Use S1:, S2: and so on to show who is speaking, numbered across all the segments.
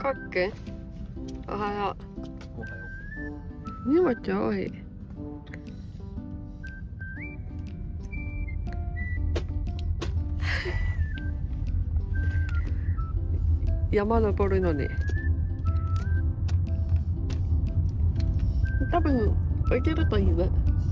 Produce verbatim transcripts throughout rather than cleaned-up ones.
S1: かっけおはよ
S2: おはよ
S1: う。荷物多い。山登るのに多分行けるといいね。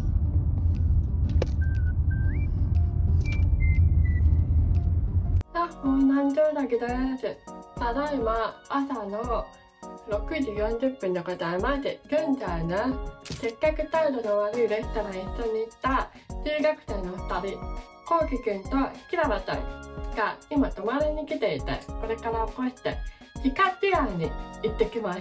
S1: あ、もう南城岳です。ただいま朝のろくじよんじゅっぷんでございます。現在ね、接客態度の悪いレストランに一緒に行った中学生のふたり、こうきくんときららちゃんが今泊まりに来ていて、これから起こして地下ツアーに行ってきます。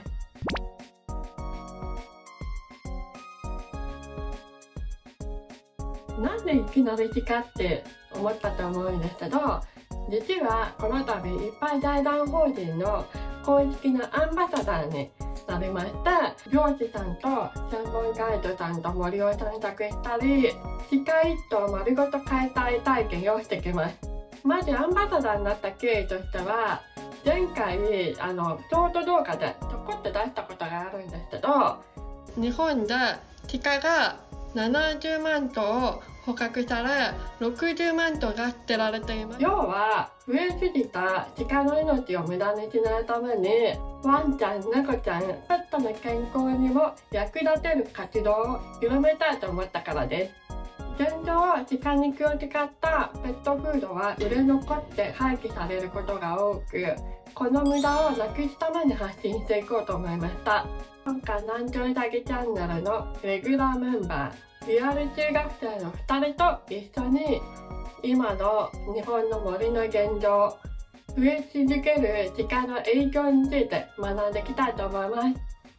S1: なんでいきなり地下って思ったと思うんですけど、実はこの度いっぱい財団法人の公式のアンバサダーになりまして、漁師さんと専門ガイドさんと森を散策したり、地下一棟丸ごと解体体験をしてきます。まずアンバサダーになった経緯としては、前回あのショート動画でちょこっと出したことがあるんですけど、日本で地下がななじゅうまんとう捕獲され、ろくじゅうまんとうが捨てられています。要は増えすぎた鹿の命を無駄にしないために、ワンちゃん、猫ちゃん、ペットの健康にも役立てる活動を広めたいと思ったからです。現状、鹿肉を使ったペットフードは売れ残って廃棄されることが多く、この無駄をなくすために発信していこうと思いました。今回南城岳チャンネルのレギュラーメンバー、リアル中学生のふたりと一緒に今の日本の森の現状、増え続ける鹿の影響について学んでいきたいと思います。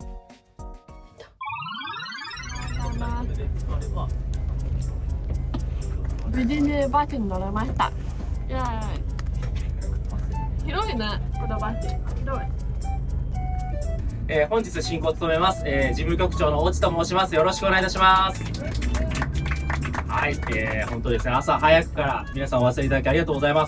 S1: 無事にバスに乗れました。いや広いね、このバス。広い。
S2: えー、本日進行を務めます、えー、事務局長の越智と申します。よろしくお願いいたします。はい、えー、本当ですね、朝早くから皆さんお忘れいただきありがとうございます。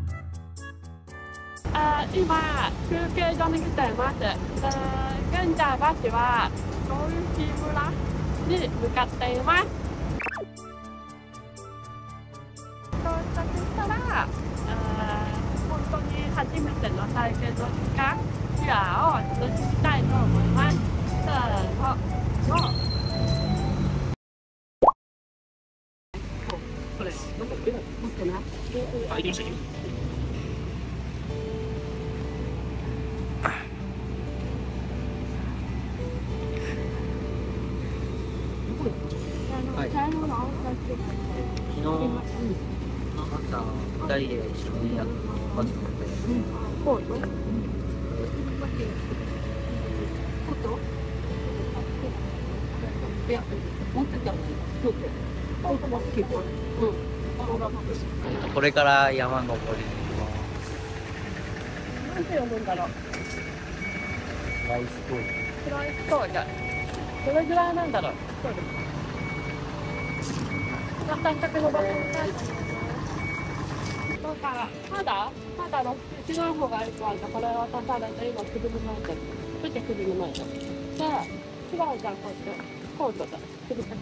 S1: あ今休憩所に来ています。えー、現在バスはゴルフ村に向かっています。到着したら、えー、本当に初めての体験の時間ツアーを楽しみたいと思います。せーの、のこれ、どこ持ってない？
S2: あ、行きました。
S1: はい。昨日の
S3: 朝ふたりで一緒にやってバス乗って。
S1: こうよ。いや、持ってた。
S3: これから山登りに行きます。
S1: なんて呼ぶんだろう。
S3: フライストーリー。
S1: フライストーリー。どれぐらいなんだろう。また先の場所に帰って。だからまだまだろくじの方がいいとあるとこれを渡されて今くじの前でそしてくじの前で。で、違うじゃんこうやってコートでくじかけて。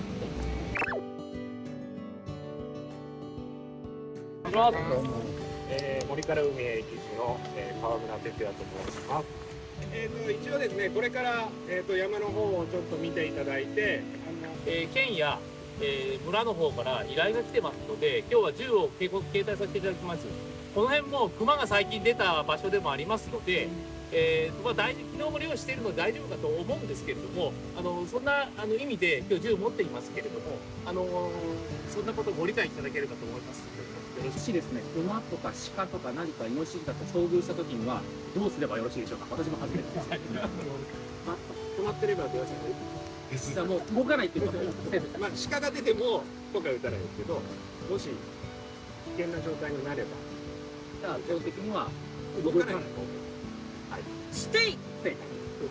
S4: お願いします。えー、森から海へ行きの、えー、川村哲也と申します。えー、と一応ですね、これから、えー、と山の方をちょっと見ていただいて、あの、
S2: えー、県や、えー、村の方から依頼が来てますので、今日は銃を携帯させていただきます。この辺も熊が最近出た場所でもありますので、えーまあ、大昨日も漁しているので大丈夫かと思うんですけれども、あのそんなあの意味で今日銃を持っていますけれども、あのそんなことをご理解いただければと思います。よろしいですね。熊とか鹿とか何かイノシシだと遭遇したときにはどうすればよろしいでしょうか。私も初めてです。
S4: 止まってればどうしたらいいです。
S2: じゃあもう動かないっていうことで、
S4: まあ鹿が出てもとか打たないですけど、もし危険な状態になれば、
S2: じゃあ基本的には
S4: 動かない。はい。
S2: ステイ。ステイ。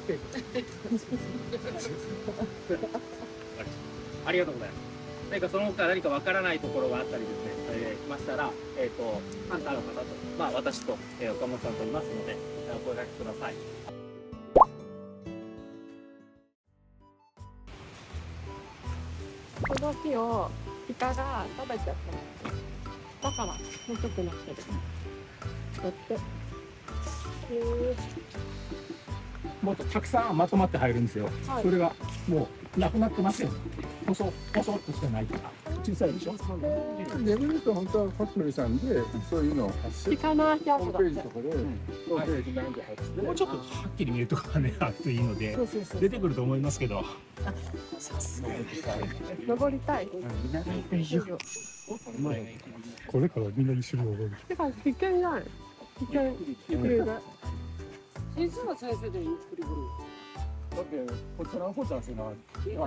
S2: ありがとうございます。何かその他何かわからないところがあったりですね、えー、来ましたら、えっ、ー、とハンターの方と、まあ私と、えー、岡本さんといますので、お声掛けください。
S1: この木を鹿が食べちゃったの。だから細くなってる。だって。へえ。
S4: もっとたくさんまとまって入るんですよ。
S1: はい、
S4: それがもうなくなってますよ。細細っとしてないから。小さいでしょ。
S3: 逆に言うと本当は勝則さんでそういうのを発信。
S1: 鹿の足
S3: ホームペー
S1: 跡だって。
S3: ジとかで、ホームページなんで発して。
S4: もうちょっとはっきり見えるとこがねあるといいので
S1: そうそうそう
S4: 出てくると思いますけど。
S3: さすがに。
S1: 登りたい。
S4: これからみんな一緒に登る。
S1: てか危険ない。危険。ゆっくりで。
S5: 先生は先生でゆっくり来る。
S3: だってこちらの方じゃせな。
S1: わお。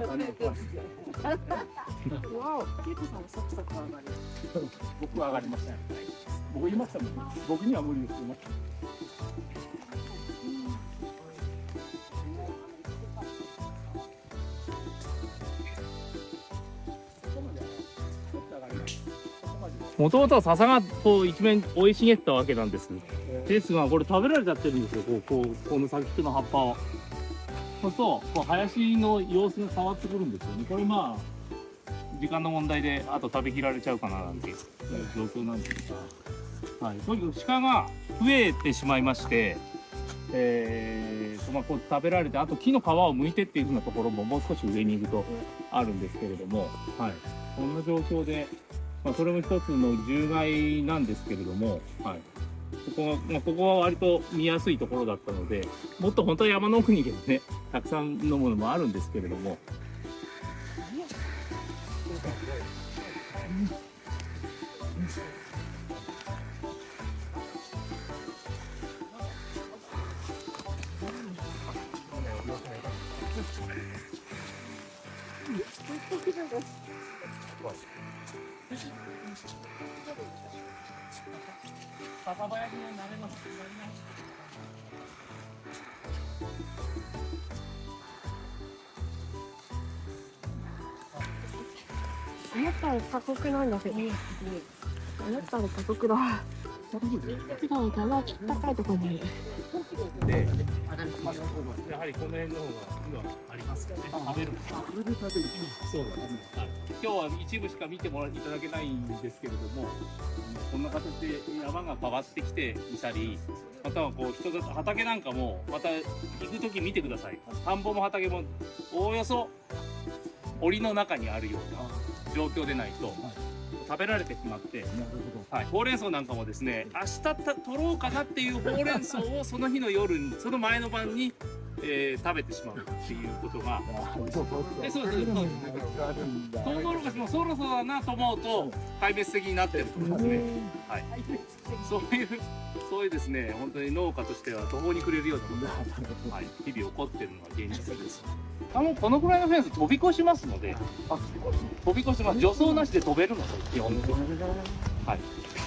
S5: ケイトさんはサクサク上がる。
S3: 僕は上がりました。僕言いましたもん。僕には無理です。言いました。
S2: もともとは笹がこう一面生い茂ったわけなんです。ですがこれ食べられちゃってるんですよ。こうこうこの先っちょの葉っぱを。そうするとこう林の様子が変わってくるんですよね。これまあ時間の問題であと食べきられちゃうかななんていう状況なんですが、はい、とにかく鹿が増えてしまいまして、えーまあ、こう食べられてあと木の皮を剥いてっていうふうなところももう少し上に行くとあるんですけれども、はい、こんな状況で。まあそれも一つの獣害なんですけれども、はい、ここは、まあ、ここは割と見やすいところだったので、もっと本当は山の奥に行けばね、たくさんのものもあるんですけれども。笹林になれます。
S1: 思ったら過酷なんだけど。思ったら過酷だ。普段から高いところに。
S2: で、やはりこの辺の方が今ありますよね。食べる。そうなんです。はい、今日は一部しか見てもらいただけないんですけれども、こんな形で山が変わってきていたり、またはこう人が畑なんかもまた行く時見てください。田んぼも畑もおおよそ檻の中にあるような状況でないと。食べられてしまって、はい、ほうれん草なんかもですね、明日た取ろうかなっていうほうれん草をその日の夜に、その前の晩に、えー、食べてしまうっていうことが、でそうです、そうです。トウモロコシもそろそろだなと思うと壊滅的になってるとかですね、はい、そういうそういうですね、本当に農家としては途方に暮れるようなことが、はい、日々起こっているのが現実です。あのこのぐらいのフェンス飛び越しますので、飛び越してます。助走なしで飛べるので基本的に。はい。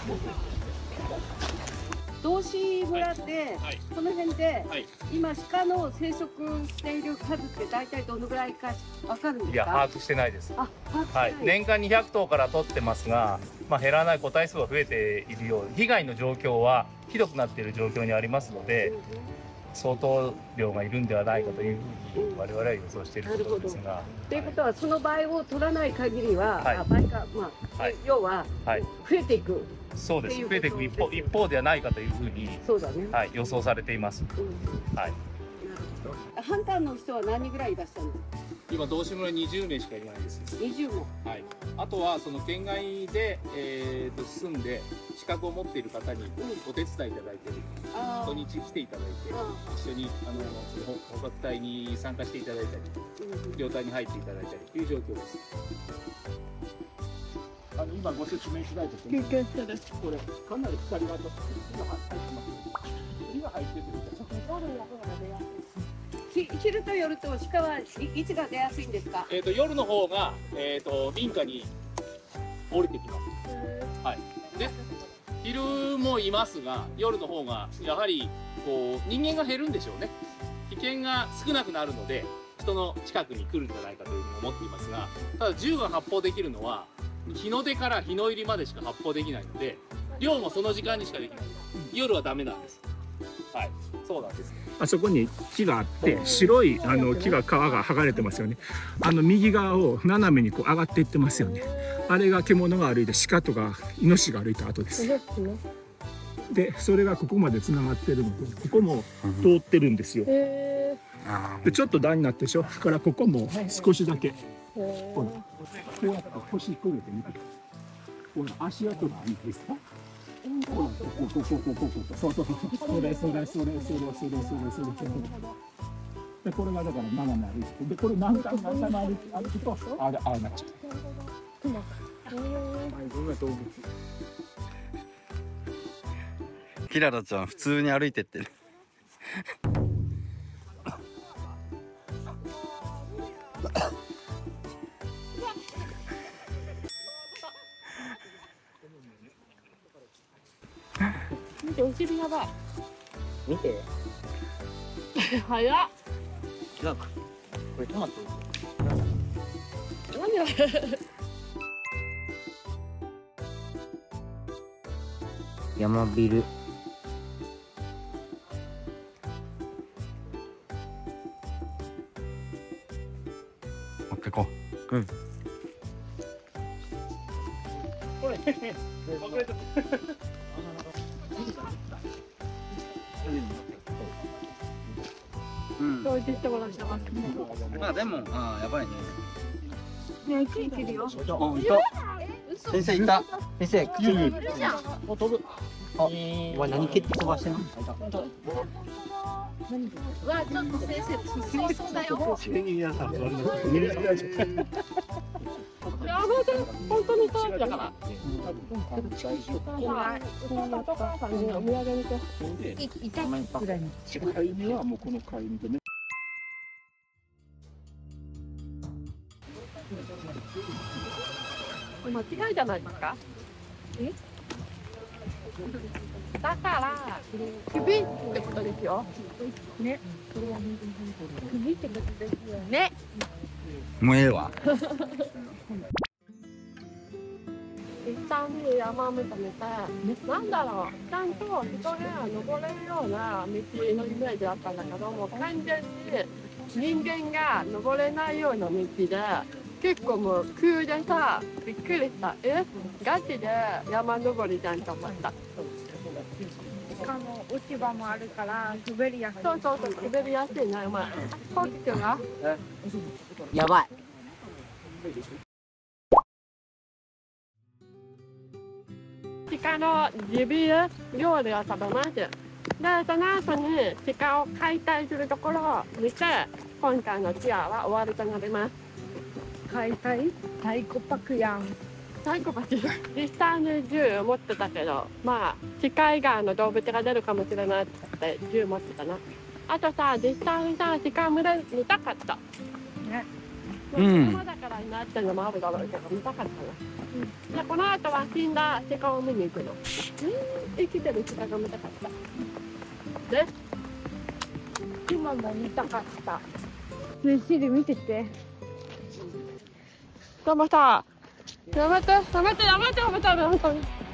S5: 道志村で、
S2: はい、
S5: この辺で、
S2: はい、
S5: 今鹿の生息している数って大体どのぐらいかわかるんですか？
S2: いや把握してないです。
S5: あ、把握してな。
S2: はいい、年間にひゃくとうから取ってますが、まあ、減らない個体数は増えているよう、被害の状況はひどくなっている状況にありますので、相当量がいるんではないかというふうに我々は予想しているところですが。
S5: ということは、その場合を取らない限りは、
S2: はい、
S5: あ場合か、まあ、はい、要は、
S2: はい、
S5: 増えていく。
S2: そうです。増えていく一方、一方ではないかというふうに、
S5: そうだね。
S2: はい、予想されています。うん、はい。
S5: ハンターの人は何人ぐらいいらっしゃるんですか？
S2: 今道志村にじゅうめいしかいないです。
S5: にじゅうも。
S2: はい。あとはその県外で、えー、と住んで資格を持っている方にお手伝いいただいている。土日来ていただいて、一緒にあのその捕獲隊に参加していただいたり、猟隊に入っていただいたりという状況です。
S3: あの今ご説明しないと。
S1: 経験してる。
S3: これかなり光が入ってます。光が入ってて、
S5: 昼と夜と鹿はいつが出やすいんですか？
S2: えっ、と夜の方がえっ、と民家に降りてきます。はい。で昼もいますが、夜の方がやはりこう人間が減るんでしょうね。危険が少なくなるので人の近くに来るんじゃないかというふうに思っていますが、ただ銃が発砲できるのは日の出から日の入りまでしか発砲できないので、漁もその時間にしかできない。夜はダメなんです。 はい、そうなんです。
S3: あそこに木があって白いあの木が皮が剥がれてますよね。あの右側を斜めにこう上がっていってますよね。あれが獣が歩いて鹿とかイノシシが歩いた後です。でそれがここまでつながってるのでここも通ってるんですよ。でちょっと段になってでしょ。だからここも少しだけほらこうやって腰くげてみてください。ほら足跡がいいですか。ほらここここここここそうそうそうそれそれそれそれそれそれそれそれでこれがだから斜め歩いてでこれ何回何回も歩く歩くとあれああなっちゃう。
S6: キララちゃん普通に歩いてってる。
S1: 見てお尻やばい。
S7: 見て。
S1: 早っ。
S7: 違うか。これトマト。
S1: 何や。
S7: 山ビル。
S6: 持ってこう。うん。
S2: これ、隠れて
S6: うん。
S1: そう言ってしてもらってます。
S6: まあでも、ああ、やばいね。
S5: ねえ、木いけるよ。
S6: あ、いた。先生いた。先生、口に。
S7: お、飛ぶ。あ、お前何蹴って飛ばしてんの？
S5: うわ、ちょっと先生、進みそうだよ。
S1: いや、本当にそうだから。お土産見て。
S5: 痛いぐらいに。
S3: 飼い犬はもうこの飼い犬でね。
S1: 間違いじゃないですか。え？だから首ってことですよ。ね。首ってことですよね。
S6: もうええわ。
S1: 一旦ね、山を見ためて、なんだろう、ちゃんと人が登れるような道のイメージだったんだけども、完全に人間が登れないような道で、結構もう急でさ、びっくりした。え、ガチで山登りじゃんと思った。
S5: しかも落ち葉もあるから滑りやすい。
S1: そうそうそう、滑りやすいな、お前。コウキ君が
S7: やばい。
S1: 鹿のジビエ料理を食べます。で、その後に鹿を解体するところを見て、今回のツアーは終わりとなります。
S5: 解体太鼓パクやん。
S1: サイコパス実際に銃持ってたけど、まあ鹿以外の動物が出るかもしれないって銃持ってたな。あとさ、実際にさ、鹿群れ見たかったね。
S6: うん。
S1: まだからいないっていうのもあるだろうけど、見たかったな。うん、でこの後は死んだ鹿を見に行くの。うん、生きてる鹿が見たかった。で、
S5: 今も見たかった。ねえ、シリ見てて。
S1: でもさ、やめて、やめて、やめて、やめて、やめて。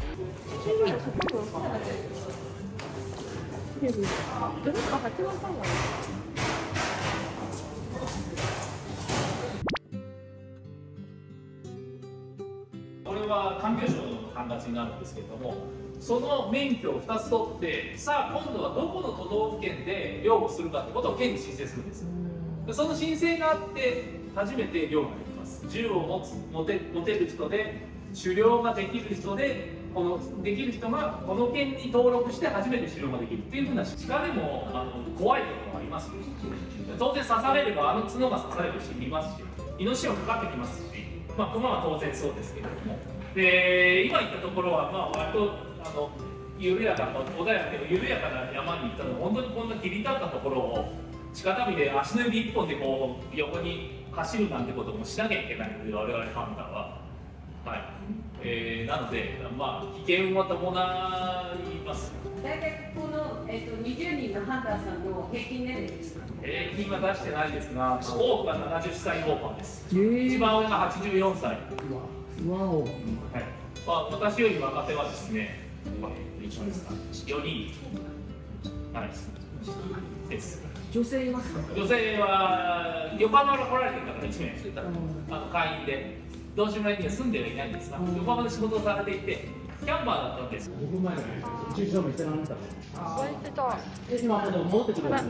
S2: これは環境省の管轄になるんですけれども、その免許をふたつ取って、さあ今度はどこの都道府県で漁をするかってことを県に申請するんです。でその申請があって初めて漁ができます。銃を持つ持て持てる人で狩猟ができる人でこのできる人がこの県に登録して初めて狩猟ができるっていうふうな鹿でもあの怖いところがありますし、当然刺されればあの角が刺されるし見ますし、イノシシもかかってきますし、まあ、熊は当然そうですけれども、で今言ったところはまあ割とあの緩やかな穏やかで緩やかな山に行ったので、本当にこんな切り立ったところを鹿旅で足の指一本でこう横に走るなんてこともしなきゃいけないので、我々ハンターは。はい、えー、なので、まあ、危険は伴います。
S5: 大体この、えー、とにじゅうにんのハンターさんの平均年齢ですか？
S2: 平均は出してないですが、多くはななじゅっさいオーバーです。一番上がはちじゅうよんさい。
S7: わお。
S2: はい。まあ、私より若手はですね、まあ、一緒ですか。よにん。 はい。です。
S8: 女性いますか？
S2: 女性は横浜から来られてる方がいちめい、あの会員で道志村には住んではいないんですが、横浜で仕事をされていてキャンバーだったわけです。
S8: ごふんまえの駐車場見せられた。
S1: 置いてた。
S8: 今でも戻ってくるやつ。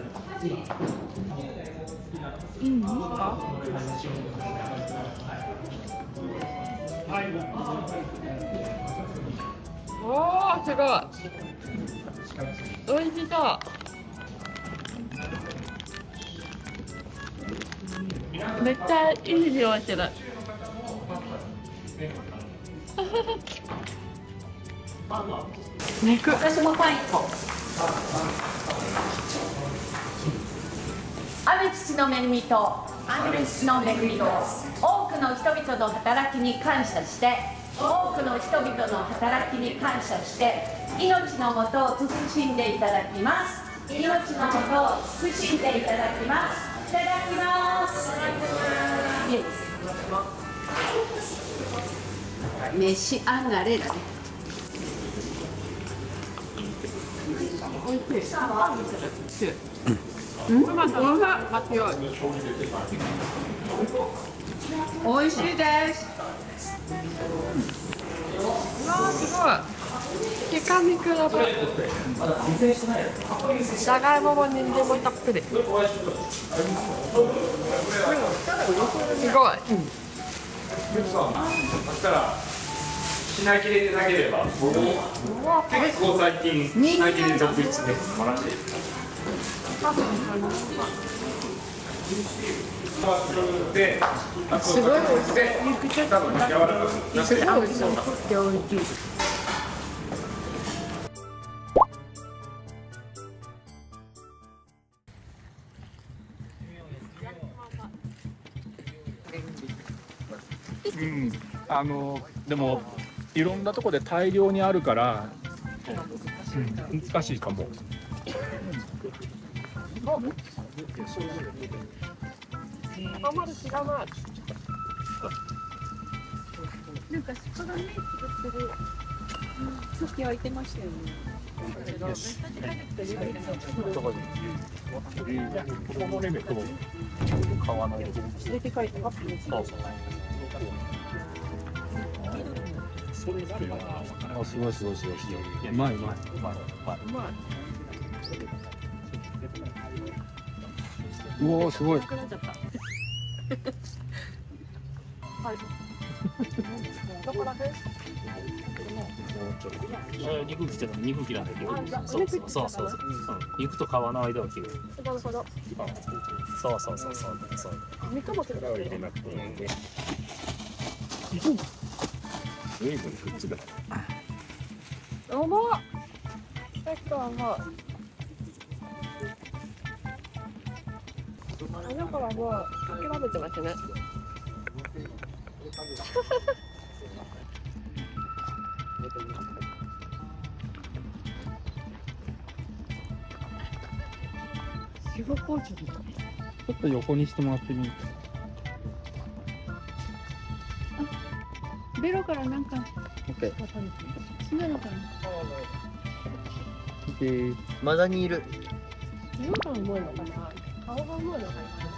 S1: いいんですか？
S8: はい。
S1: おー、すごい。美味しそう。めっちゃいい匂いしてる。肉。
S9: 私もパンいっこ。ある父の恵みとある父の恵みと多くの人々の働きに感謝して多くの人々の働きに感謝して命のもとを慎んでいただきます。命のもとを慎んでいただきます。いただきます。召し上がれだね。
S1: おいしい。うん、またおさ強い。
S9: おいしいです。
S1: うわー、すごい。鹿肉の分。じゃがいもも人参もたっぷり。すごい。
S4: そしたら品切れてなければ、結構最近品切れ続出です。
S1: すごい美味しい。肉ちょっと柔らかくなってる。美味しそう。
S3: うん、あのでもいろんなとこで大量にあるから、うん、難しいかも。
S1: あんまり知らない。
S5: なんかそこがね、作ってる。さっき開いてましたよね。
S3: ここのレベルと川の色
S5: 入れて書いてますね。
S3: そうそう。あ、すごいすごいすごい。うまいうまいうまいうまい。うおー、すごい。
S2: 肉切っちゃった肉切らないけど、そうそうそうそう、肉と皮の間を切る。
S1: なるほど。
S2: そうそうそうそうそう。
S1: 肉も切る。
S4: 入れなくていいんで。随分くっつく。
S1: 甘っ。結構甘い。あの子はもう諦めてますね。ちょっと横にしてもらってみる。
S5: ベロからなんか。
S6: オッケー。
S5: 死ぬのかな。
S6: で、まだにいる。
S1: 色が重いのかな。顔が重いのかな。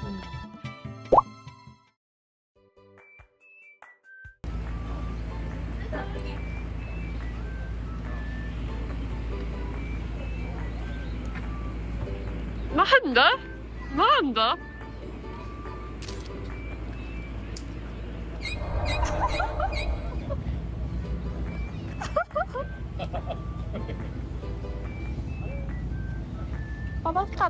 S1: なんだなんだ楽しかった。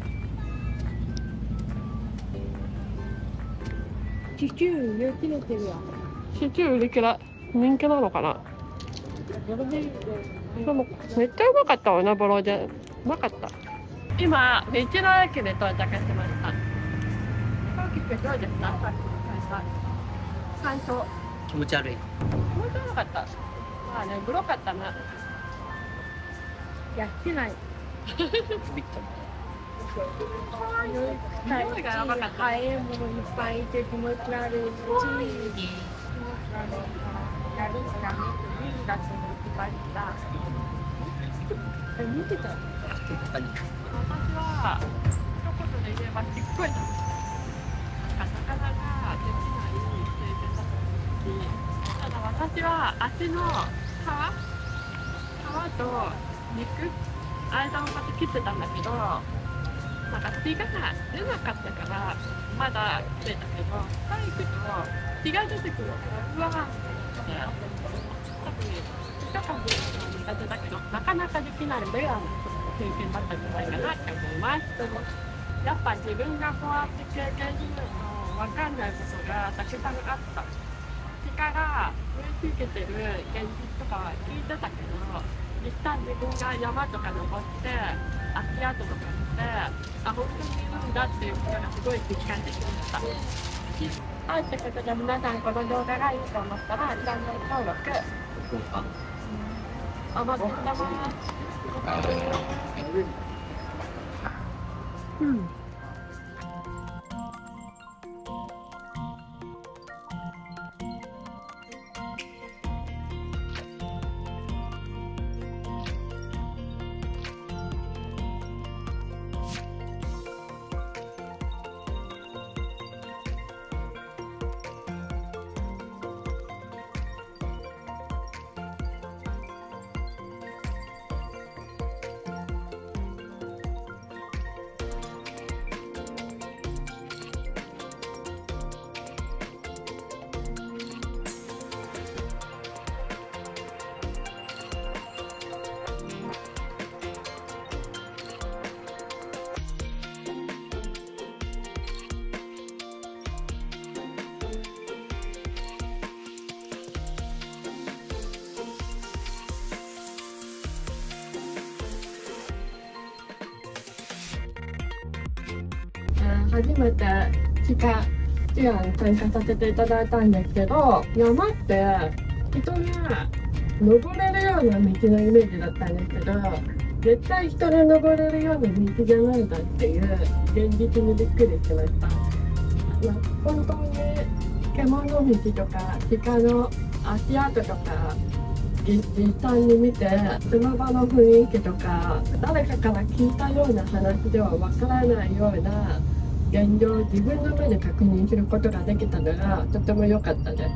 S5: シチュー売り切れてるやん。
S1: シチュー売り切れ人気なのかな。でもめっちゃうまかったわな、ボロでうまかった。今、道の駅で到着しました。飛行機ってどうですか？最初。
S6: 気持ち悪い。
S1: 気持ち悪かった。まあね、グロかったな。
S5: やってない。
S6: ビッと。
S1: 匂いがやばかった。
S5: ハエもいっぱいいて気持ち悪いし。やるしかねえとだって見てた。
S6: 他に。
S1: 私は一言で言えばすっごい楽しかった。なかなかできない経験だったし、ただ私は足の皮皮と肉間をまた切ってたんだけど、なんか血が出なかったからまだ出たけど、下行くと血が出てくるから不安で、多分一かぶ苦手だけどなかなかできないレアな経験だったんじゃないかなって思います。やっぱ自分がこうやって経験すると分かんないことがたくさんあった。血から植え付けてる現実とかは聞いてたけど、実際自分が山とか登って足跡とか見て、あ、本当にいるんだっていうことがすごい実感できました。はい、ということで皆さんこの動画がいいと思ったらチャンネル登録お待ちしてます。うん。初めて地下ツアーに参加させていただいたんですけど、山って人が登れるような道のイメージだったんですけど、絶対人が登れるような道じゃないんだっていう現実にびっくりしました。本当に獣道とか鹿の足跡とか実際に見て、砂場の雰囲気とか誰かから聞いたような話ではわからないような現状を自分の目で確認することができたのがとても良かったです。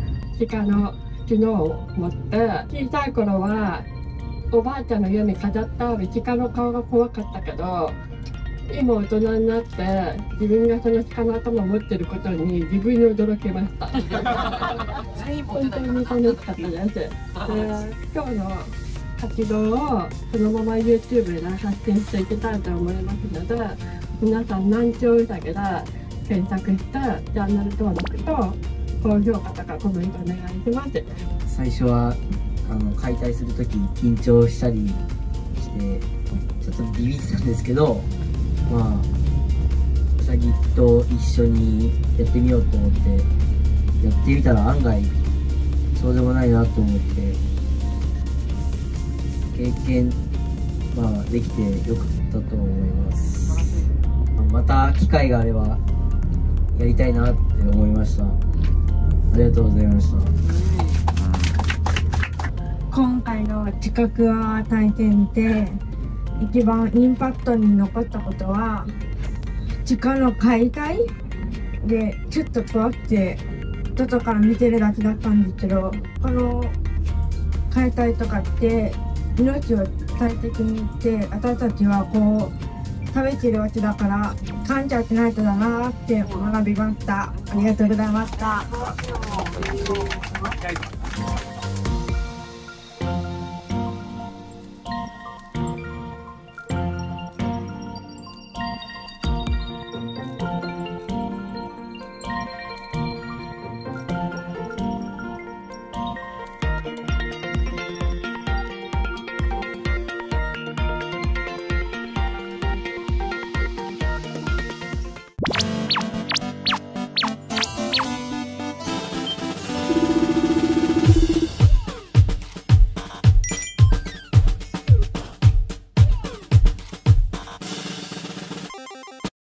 S1: 鹿の角を持って小さい頃はおばあちゃんの家に飾ってある鹿の顔が怖かったけど、今大人になって自分がその鹿の頭を持ってることに自分に驚きました。本当に楽しかったです。で、今日の活動をそのまま YouTube で発信していきたいと思いますので、皆さん南朝うさぎで検索してチャンネル登録と高評価とかコメントお願いします。
S6: 最初はあの解体するとき緊張したりしてちょっとビビってたんですけど、まあうさぎと一緒にやってみようと思ってやってみたら案外そうでもないなと思って経験、まあ、できてよかったと思います。また機会があればやりたいなって思いました。ありがとうございました。
S10: 今回の地殻ア体験で一番インパクトに残ったことは、地下の解体でちょっと怖くて外から見てるだけだったんですけど、この解体とかって命を大切にして私たちはこう食べてるわけだから感謝しないとだなって学びました。ありがとうございました。